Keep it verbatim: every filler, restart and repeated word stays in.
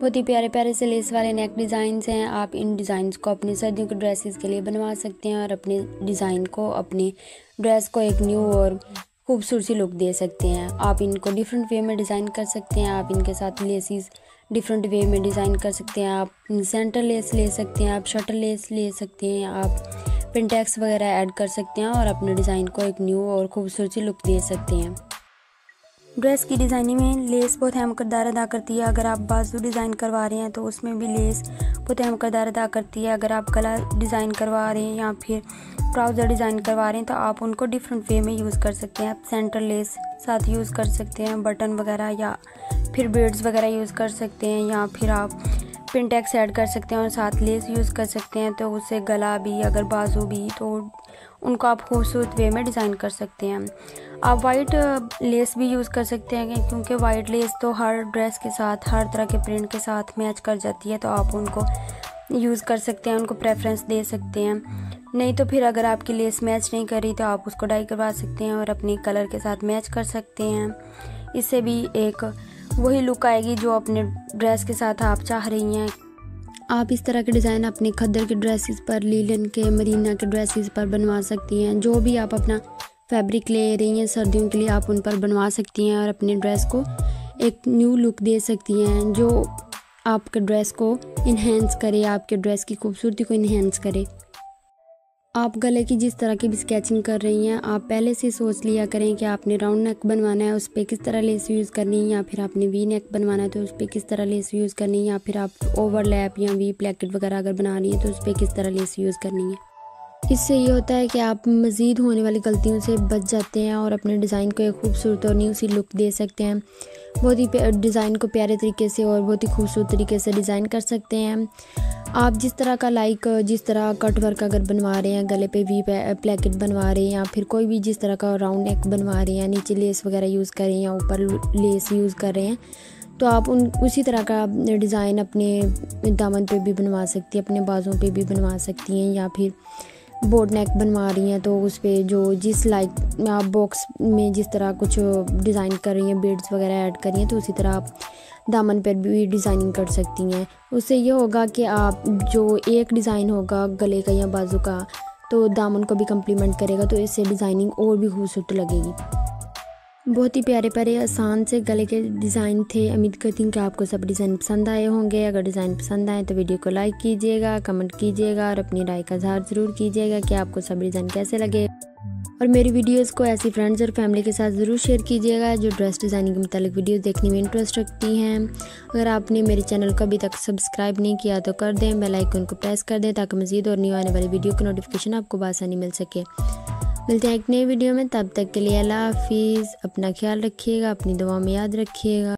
बहुत ही प्यारे प्यारे से लेस वाले नेक डिज़ाइंस हैं। आप इन डिज़ाइंस को अपनी सर्दियों के ड्रेसेस के लिए बनवा सकते हैं और अपने डिज़ाइन को, अपनी ड्रेस को एक न्यू और खूबसूरत सी लुक दे सकते हैं। आप इनको डिफरेंट वे में डिज़ाइन कर सकते हैं। आप इनके साथ लेसिस डिफरेंट वे में डिज़ाइन कर सकते हैं। आप सेंटर लेस ले सकते हैं, आप शटल लेस ले सकते हैं, आप पिंटेक्स वगैरह ऐड कर सकते हैं और अपने डिज़ाइन को एक न्यू और खूबसूरत सी लुक दे सकते हैं। ड्रेस की डिज़ाइनिंग में लेस बहुत अहम किरदार अदा करती है। अगर आप बाजू डिज़ाइन करवा रहे हैं तो उसमें भी लेस बहुत अहम किरदार अदा करती है। अगर आप गला डिज़ाइन करवा रहे हैं या फिर ट्राउज़र डिज़ाइन करवा रहे हैं तो आप उनको डिफरेंट वे में यूज़ कर सकते हैं। आप सेंटर लेस साथ यूज़ कर सकते हैं, बटन वगैरह या फिर बीड्स वगैरह यूज़ कर सकते हैं, या फिर आप पिंटेक्स ऐड कर सकते हैं और साथ लेस यूज़ कर सकते हैं। तो उससे गला भी, अगर बाजू भी, तो उनको आप खूबसूरत वे में डिज़ाइन कर सकते हैं। आप वाइट लेस भी यूज़ कर सकते हैं, क्योंकि वाइट लेस तो हर ड्रेस के साथ, हर तरह के प्रिंट के साथ मैच कर जाती है, तो आप उनको यूज़ कर सकते हैं, उनको प्रेफरेंस दे सकते हैं। नहीं तो फिर अगर आपकी लेस मैच नहीं कर रही तो आप उसको डाई करवा सकते हैं और अपने कलर के साथ मैच कर सकते हैं। इससे भी एक वही लुक आएगी जो अपने ड्रेस के साथ आप चाह रही हैं। आप इस तरह के डिज़ाइन अपने खद्दर के ड्रेसेस पर, लीलन के, मरीना के ड्रेसेस पर बनवा सकती हैं। जो भी आप अपना फैब्रिक ले रही हैं सर्दियों के लिए, आप उन पर बनवा सकती हैं और अपने ड्रेस को एक न्यू लुक दे सकती हैं जो आपके ड्रेस को इन्हेंस करे, आपके ड्रेस की खूबसूरती को इन्हेंस करे। आप गले की जिस तरह की भी स्केचिंग कर रही हैं, आप पहले से सोच लिया करें कि आपने राउंड नेक बनवाना है, उस पर किस तरह लेस यूज़ करनी है, या फिर आपने वी नेक बनवाना है तो उस पर किस तरह लेस यूज़ करनी है, या फिर आप ओवरलैप या वी प्लेकेट वगैरह अगर बना रही हैं तो उस पर किस तरह लेस यूज़ करनी है। इससे ये होता है कि आप मज़ीद होने वाली गलतियों से बच जाते हैं और अपने डिज़ाइन को एक खूबसूरत और न्यू सी लुक दे सकते हैं। बहुत ही डिज़ाइन को प्यारे तरीके से और बहुत ही खूबसूरत तरीके से डिज़ाइन कर सकते हैं। आप जिस तरह का लाइक जिस तरह कट वर्क अगर बनवा रहे हैं, गले पे वी प्लेकेट बनवा रहे हैं, या फिर कोई भी जिस तरह का राउंड नेक बनवा रहे हैं, नीचे लेस वगैरह यूज़ कर रहे हैं या ऊपर लेस यूज़ कर रहे हैं, तो आप उन उसी तरह का डिज़ाइन अपने दामन पे भी बनवा सकती हैं, अपने बाजों पे भी बनवा सकती हैं, या फिर बोट नेक बनवा रही हैं तो उस पर जो जिस लाइक आप बॉक्स में जिस तरह कुछ डिज़ाइन कर रही हैं, बीड्स वगैरह ऐड कर रही हैं, तो उसी तरह आप दामन पर भी डिज़ाइनिंग कर सकती हैं। उससे ये होगा कि आप जो एक डिज़ाइन होगा गले का या बाजू का, तो दामन को भी कम्प्लीमेंट करेगा, तो इससे डिज़ाइनिंग और भी खूबसूरत लगेगी। बहुत ही प्यारे प्यारे आसान से गले के डिज़ाइन थे। उम्मीद करती हूँ कि आपको सब डिज़ाइन पसंद आए होंगे। अगर डिज़ाइन पसंद आए तो वीडियो को लाइक कीजिएगा, कमेंट कीजिएगा और अपनी राय का इज़हार ज़रूर कीजिएगा कि आपको सब डिज़ाइन कैसे लगे। और मेरी वीडियोस को ऐसी फ्रेंड्स और फैमिली के साथ ज़रूर शेयर कीजिएगा जो ड्रेस डिज़ाइनिंग के मुतालिक वीडियोस देखने में इंटरेस्ट रखती हैं। अगर आपने मेरे चैनल को अभी तक सब्सक्राइब नहीं किया तो कर दें, बेल आइकन को प्रेस कर दें ताकि मज़ीद और न्यू आने वाली वीडियो की नोटिफिकेशन आपको बआसानी मिल सके। मिलते हैं एक नई वीडियो में, तब तक के लिए अल्लाह हाफिज़। अपना ख्याल रखिएगा, अपनी दुआ में याद रखिएगा।